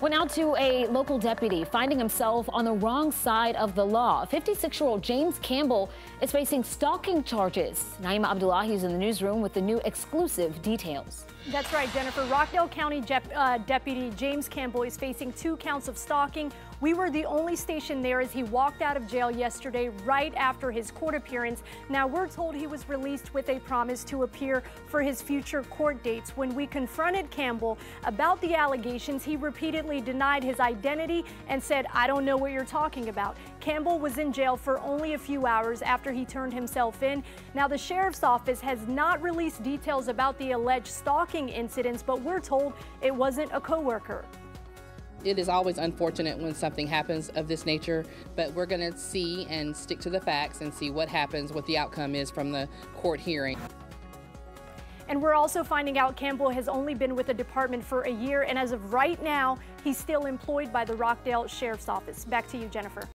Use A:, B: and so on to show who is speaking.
A: Well, now to a local deputy finding himself on the wrong side of the law. 56-year-old James Campbell is facing stalking charges. Naima Abdullahi is in the newsroom with the new exclusive details.
B: That's right, Jennifer. Rockdale County Deputy James Campbell is facing 2 counts of stalking. We were the only station there as he walked out of jail yesterday right after his court appearance. Now, we're told he was released with a promise to appear for his future court dates. When we confronted Campbell about the allegations, he repeatedly denied his identity and said, "I don't know what you're talking about." Campbell was in jail for only a few hours after he turned himself in. Now, the sheriff's office has not released details about the alleged stalking incidents, but we're told it wasn't a coworker.
C: It is always unfortunate when something happens of this nature, but we're going to see and stick to the facts and see what happens, what the outcome is from the court hearing.
B: And we're also finding out Campbell has only been with the department for a year, and as of right now, he's still employed by the Rockdale Sheriff's Office. Back to you, Jennifer.